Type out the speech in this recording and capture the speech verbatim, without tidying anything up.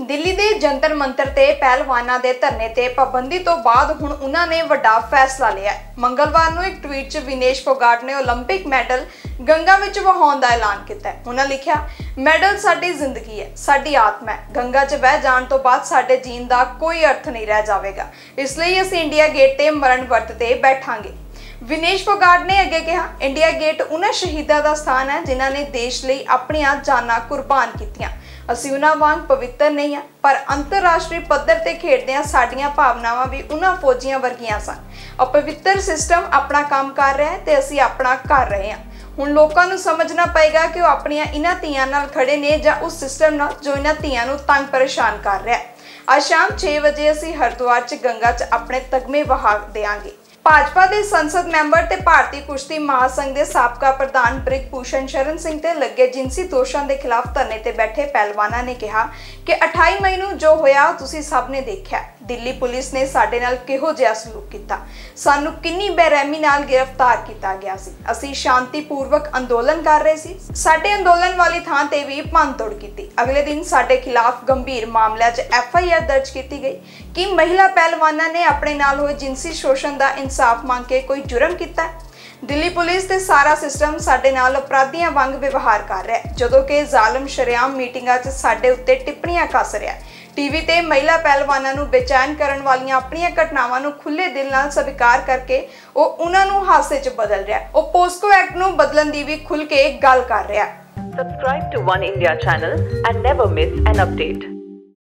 दिल्ली के जंतर मंतर ते पहलवानों के धरने ते पाबंदी तो बाद हुण उन्होंने वड्डा फैसला लिया है। मंगलवार को एक ट्वीट च विनेश फोगाट ने ओलंपिक मैडल गंगा विच वहाउण दा ऐलान किया है। उन्होंने लिखा, मैडल साडी जिंदगी है, साडी आत्मा है। गंगा च बह जाण तो बाद साडे जीण दा कोई अर्थ नहीं रह जाएगा, इसलिए असीं इंडिया गेट ते मरण वर्त ते बैठांगे। विनेश फोगाट ने अगे कहा, इंडिया गेट उन्हां शहीदां दा स्थान है जिन्हां ने देश लई अपणियां जानां कुर्बान कीतियां। ਅਸੀਂ ਉਹਨਾਂ ਵਾਂਗ ਪਵਿੱਤਰ ਨਹੀਂ ਹਾਂ, ਪਰ ਅੰਤਰਰਾਸ਼ਟਰੀ ਪੱਧਰ ਤੇ ਖੇਡਦਿਆਂ ਸਾਡੀਆਂ ਭਾਵਨਾਵਾਂ ਵੀ ਉਹਨਾਂ ਫੌਜੀਆਂ ਵਰਗੀਆਂ ਸਨ। ਅਪਵਿੱਤਰ ਸਿਸਟਮ ਆਪਣਾ ਕੰਮ ਕਰ ਰਿਹਾ ਹੈ ਤੇ ਅਸੀਂ ਆਪਣਾ ਕਰ ਰਹੇ ਹਾਂ। ਹੁਣ ਲੋਕਾਂ ਨੂੰ ਸਮਝਣਾ ਪਏਗਾ ਕਿ ਉਹ ਆਪਣੀਆਂ ਇਹਨਾਂ ਧੀਆਂ ਨਾਲ ਖੜੇ ਨੇ ਜਾਂ ਉਸ ਸਿਸਟਮ ਨਾਲ ਜੋ ਇਹਨਾਂ ਧੀਆਂ ਨੂੰ ਤੰਗ ਪਰੇਸ਼ਾਨ ਕਰ ਰਿਹਾ ਹੈ। ਅੱਜ ਸ਼ਾਮ ਛੇ ਵਜੇ ਅਸੀਂ ਹਰਿਦੁਆਰ 'ਚ ਗੰਗਾ 'ਚ ਆਪਣੇ ਤਗਮੇ ਵਹਾ ਦੇਵਾਂਗੇ। भाजपा के संसद मैंबर ते भारतीय कुश्ती महासंघ के साबका प्रधान ब्रिजभूषण शरण सिंह ते लगे जिनसी दोषों के खिलाफ धरने ते बैठे पहलवानों ने कहा कि अठाई मई नूं जो होया तुसीं सब ने देखा। दिल्ली पुलिस ने साडे नाल किहो जिहा सलूक कीता, सानू किन्नी बेरहमी नाल गिरफ्तार किया गया सी। असीं शांतिपूर्वक अंदोलन कर रहे सी, साडे अंदोलन वाली थां ते भी भंन-तोड़ कीती। अगले दिन साडे खिलाफ गंभीर मामले च एफ आई आर दर्ज की गई कि महिला पहलवानों ने अपने नाल होए जिनसी शोषण का इंसाफ मांग के कोई जुर्म किया है। दिल्ली पुलिस ते सारा सिस्टम साडे नाल अपराधियां वांग व्यवहार कर रहा है, जदों कि जालम शरेआम मीटिंगां च साडे उत्ते टिप्पणियां कस रहा है। टीवी ते महिला पहलवानों नूं बेचैन करन वालियां अपणियां घटनावां नूं खुले दिल नाल स्वीकार करके ओह उन्हां नूं हादसे च बदल रहा है। ओह पोस्को एक्ट नूं बदलण दी भी खुल के गल कर रहा है। Subscribe to One India channel and never miss an update.